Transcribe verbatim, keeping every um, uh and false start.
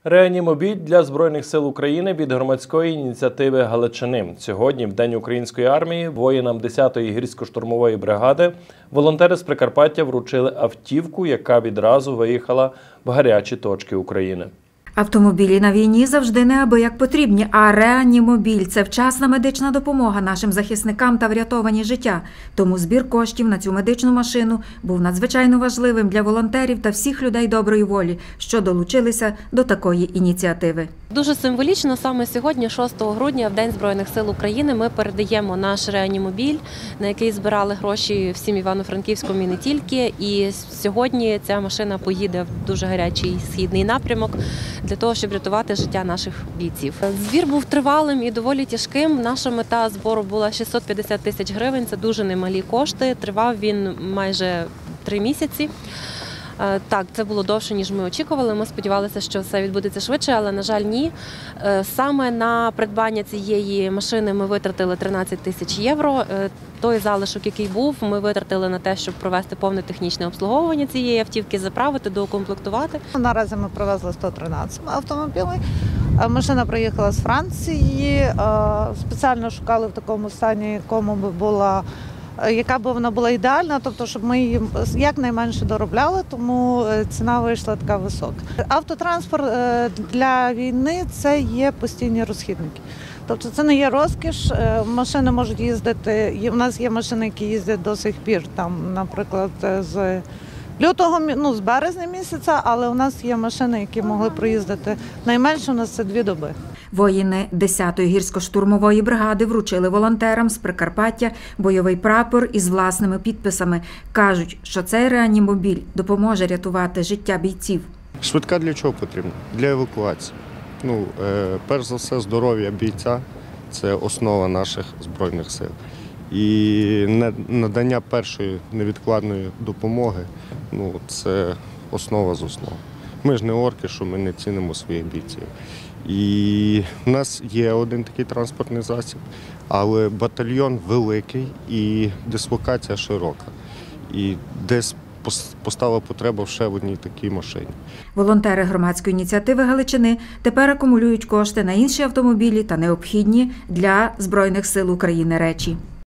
Реанімобіль для Збройних сил України від громадської ініціативи Галичини. Сьогодні, в День української армії, воїнам десятої гірсько-штурмової бригади волонтери з Прикарпаття вручили автівку, яка відразу виїхала в гарячі точки України. Автомобілі на війні завжди неабияк потрібні, а реанімобіль – це вчасна медична допомога нашим захисникам та врятовані життя. Тому збір коштів на цю медичну машину був надзвичайно важливим для волонтерів та всіх людей доброї волі, що долучилися до такої ініціативи. Дуже символічно, саме сьогодні, шостого грудня, в День Збройних сил України, ми передаємо наш реанімобіль, на який збирали гроші всім Івано-Франківському і не тільки. І сьогодні ця машина поїде в дуже гарячий східний напрямок для того, щоб рятувати життя наших бійців. Збір був тривалим і доволі тяжким. Наша мета збору була шістсот п'ятдесят тисяч гривень, це дуже немалі кошти. Тривав він майже три місяці. Так, це було довше, ніж ми очікували. Ми сподівалися, що все відбудеться швидше, але, на жаль, ні. Саме на придбання цієї машини ми витратили тринадцять тисяч євро. Той залишок, який був, ми витратили на те, щоб провести повне технічне обслуговування цієї автівки, заправити, доукомплектувати. Наразі ми привезли сто тринадцять автомобілів. Машина приїхала з Франції. Спеціально шукали в такому стані, якому би була яка б вона була ідеальна, тобто, щоб ми її якнайменше доробляли, тому ціна вийшла така висока. Автотранспорт для війни – це є постійні розхідники. Тобто це не є розкіш, машини можуть їздити, у нас є машини, які їздять до сих пір, там, наприклад, з лютого, ну, з березня місяця, але у нас є машини, які могли проїздити найменше, у нас це дві доби. Воїни десятої гірсько-штурмової бригади вручили волонтерам з Прикарпаття бойовий прапор із власними підписами. Кажуть, що цей реанімобіль допоможе рятувати життя бійців. Швидка для чого потрібна? Для евакуації. Ну, е, перш за все, здоров'я бійця – це основа наших Збройних сил. І надання першої невідкладної допомоги – ну, це основа з основ. Ми ж не орки, що ми не цінимо своїх бійців. І в нас є один такий транспортний засіб, але батальйон великий і дислокація широка. І десь постала потреба ще в одній такій машині. Волонтери громадської ініціативи Галичини тепер акумулюють кошти на інші автомобілі та необхідні для Збройних сил України речі.